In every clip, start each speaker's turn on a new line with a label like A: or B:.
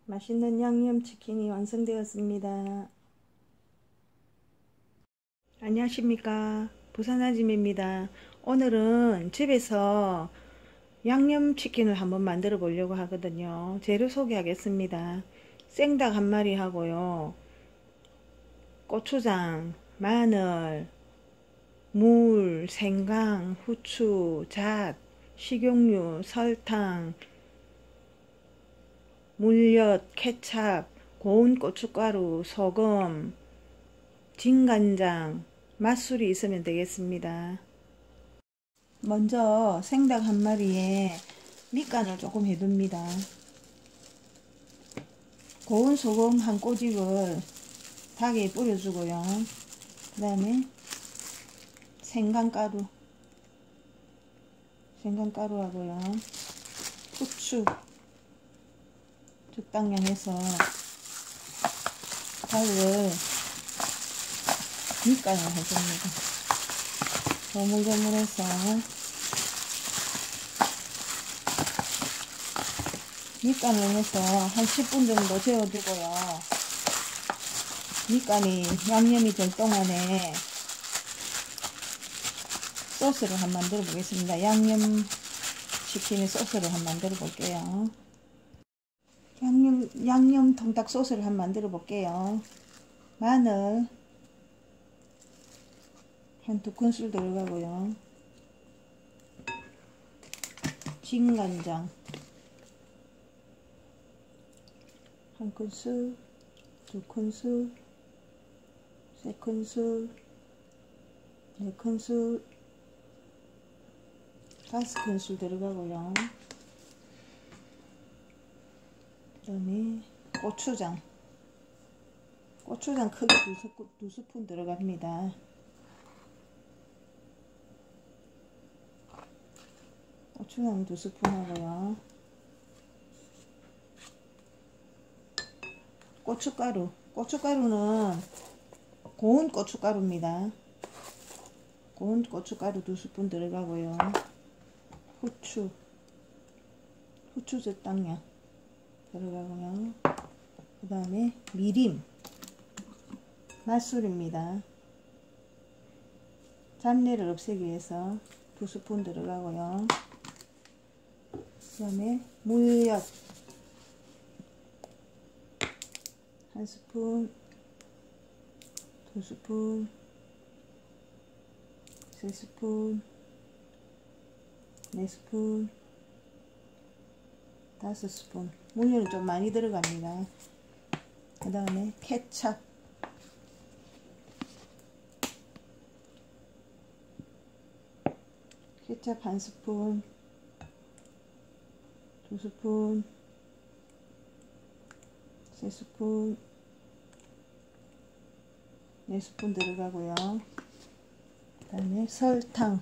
A: 맛있는 양념치킨이 완성되었습니다. 안녕하십니까, 부산아짐입니다. 오늘은 집에서 양념치킨을 한번 만들어 보려고 하거든요. 재료 소개하겠습니다. 생닭 한 마리 하고요, 고추장, 마늘, 물, 생강, 후추, 잣, 식용유, 설탕, 물엿, 케찹, 고운 고춧가루, 소금, 진간장, 맛술이 있으면 되겠습니다. 먼저 생닭 한 마리에 밑간을 조금 해둡니다. 고운 소금 한 꼬집을 닭에 뿌려주고요. 그 다음에 생강가루하고요, 후추 적당량 해서 닭을 밑간을 해줍니다. 조물조물해서 밑간을 해서 한 10분 정도 재워두고요. 밑간이 양념이 될 동안에 소스를 한번 만들어 보겠습니다. 양념치킨의 소스를 한번 만들어 볼게요. 양념 통닭 소스를 한번 만들어 볼게요. 마늘 한 2큰술 들어가고요. 진간장 1큰술, 2큰술, 3큰술, 4큰술, 5큰술 들어가고요. 그 다음에 고추장 크게 2스푼 들어갑니다. 고추장 2스푼 하고요. 고춧가루는 고운 고춧가루입니다. 고운 고춧가루 2스푼 들어가고요. 후추 적당량 들어가고요. 그 다음에 미림, 맛술입니다. 잡내를 없애기 위해서 2스푼 들어가고요. 그 다음에 물엿 1스푼, 2스푼, 3스푼, 4스푼, 5스푼. 물엿은 좀 많이 들어갑니다. 그 다음에 케찹 케찹 1스푼, 2스푼, 3스푼, 4스푼 들어가고요. 그 다음에 설탕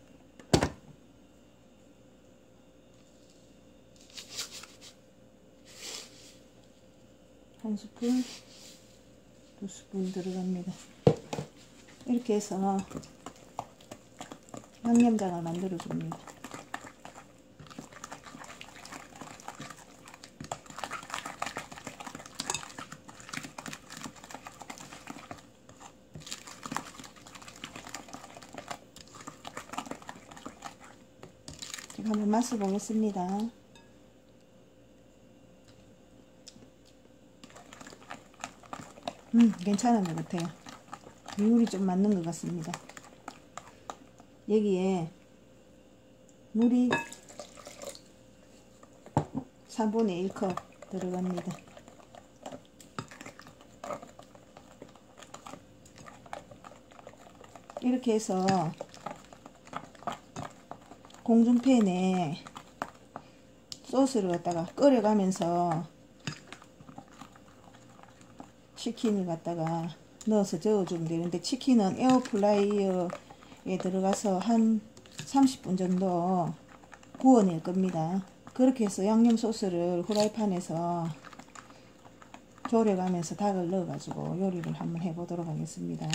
A: 1스푼, 2스푼 들어갑니다. 이렇게 해서 양념장을 만들어 줍니다. 제가 한번 맛을 보겠습니다. 괜찮은 것 같아요. 비율이 좀 맞는 것 같습니다. 여기에 물이 3분의 1컵 들어갑니다. 이렇게 해서 공중팬에 소스를 갖다가 끓여가면서 치킨을 갖다가 넣어서 저어주면 되는데, 치킨은 에어프라이어에 들어가서 한 30분 정도 구워낼 겁니다. 그렇게 해서 양념 소스를 후라이팬에서 졸여가면서 닭을 넣어가지고 요리를 한번 해보도록 하겠습니다.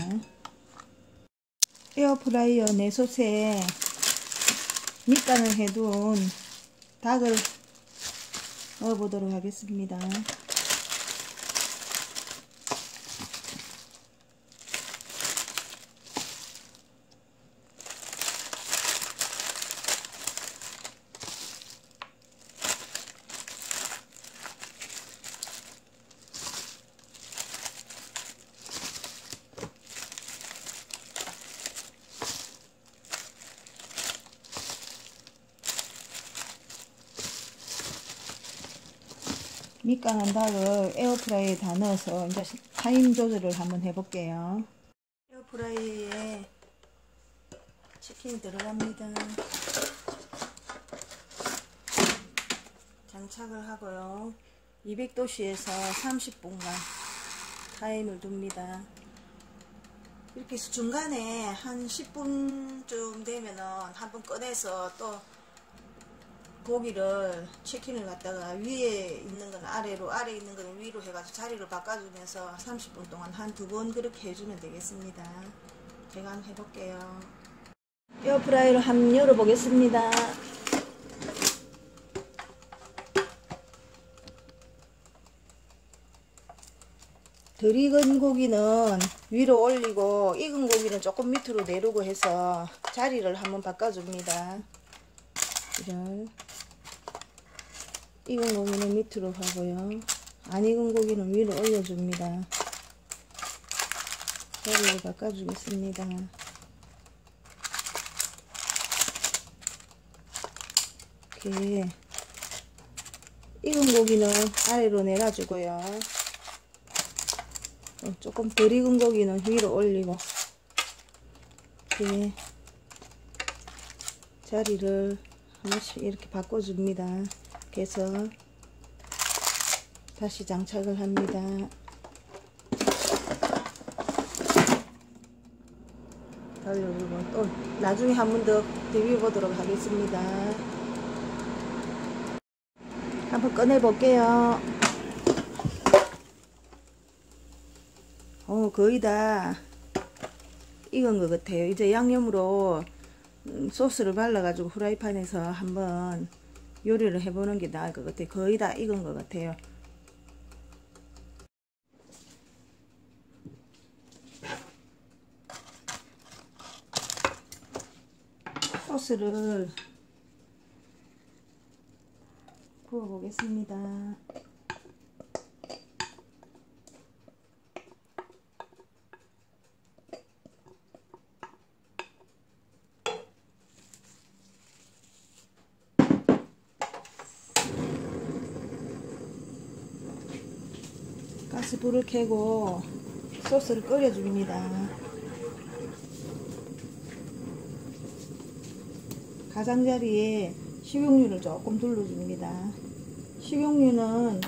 A: 에어프라이어 내솥에 밑간을 해둔 닭을 넣어보도록 하겠습니다. 밑간한 닭을 에어프라이어에 다 넣어서 이제 타임 조절을 한번 해볼게요. 에어프라이어에 치킨이 들어갑니다. 장착을 하고요. 200도씨에서 30분간 타임을 둡니다. 이렇게 해서 중간에 한 10분쯤 되면은 한번 꺼내서 또 고기를 치킨을 갖다가 위에 있는 건 아래로, 아래 있는 건 위로 해가지고 자리를 바꿔주면서 30분 동안 한 2번 그렇게 해주면 되겠습니다. 제가 한번 해볼게요. 에어프라이어를 한번 열어보겠습니다. 덜 익은 고기는 위로 올리고 익은 고기는 조금 밑으로 내리고 해서 자리를 한번 바꿔줍니다. 이런 익은 고기는 밑으로 가고요. 안 익은 고기는 위로 올려줍니다. 자리를 바꿔주겠습니다. 이렇게 익은 고기는 아래로 내려주고요. 조금 덜 익은 고기는 위로 올리고 이렇게 자리를 한 번씩 이렇게 바꿔줍니다. 그래서 다시 장착을 합니다. 돌려주고 또 나중에 한 번 더 비벼 보도록 하겠습니다. 한번 꺼내 볼게요. 거의 다 익은 것 같아요. 이제 양념으로 소스를 발라가지고 후라이팬에서 한번 요리를 해보는 게 나을 것 같아요. 거의 다 익은 것 같아요. 소스를 부어 보겠습니다. 가스불을 켜고 소스를 끓여줍니다. 가장자리에 식용유를 조금 둘러줍니다. 식용유는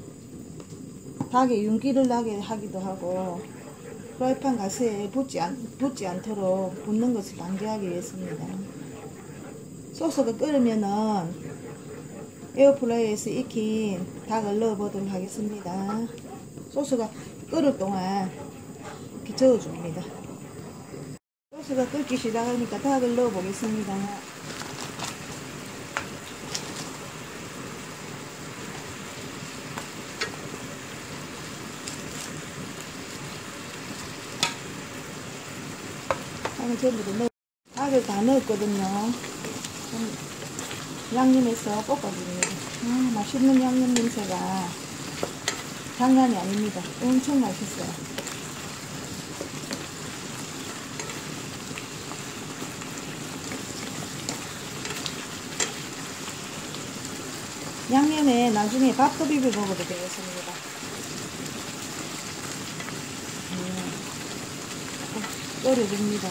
A: 닭에 윤기를 나게 하기도 하고 프라이팬 가스에 붙지 않도록 붓는 것을 방지하기 위해서입니다. 소스가 끓으면은 에어프라이어에서 익힌 닭을 넣어 보도록 하겠습니다. 소스가 끓을 동안 이렇게 저어줍니다. 소스가 끓기 시작하니까 닭을 넣어 보겠습니다. 닭을 전부 다 닭을 다 넣었거든요. 양념해서 볶아줍니다. 맛있는 양념 냄새가 장난이 아닙니다. 엄청 맛있어요. 양념에 나중에 밥도 비벼 먹어도 되겠습니다. 끓여줍니다.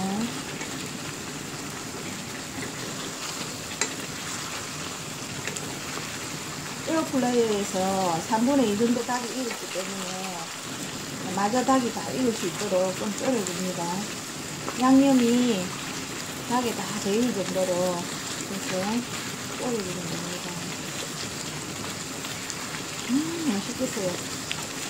A: 에어프라이어에서 3분의 2 정도 닭이 익었기 때문에 마저 닭이 다 익을 수 있도록 좀 끓여줍니다. 양념이 닭에 다 배일 정도로 해서 끓여주면 됩니다. 맛있겠어요.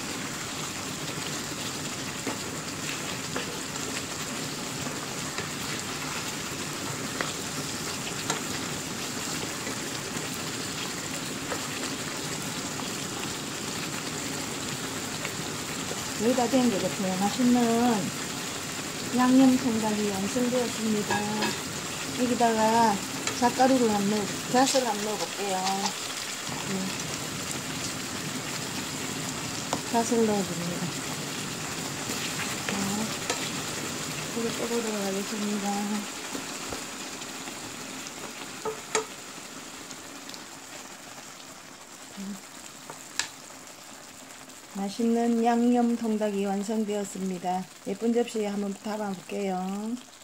A: 거의 다 된 것 같아요. 맛있는 양념 통닭이 완성되었습니다. 여기다가 잣가루를 한번 잣을 한번 넣어볼게요. 잣을 넣어줍니다. 불을 끄도록 하겠습니다. 맛있는 양념 통닭이 완성되었습니다. 예쁜 접시에 한번 담아 볼게요.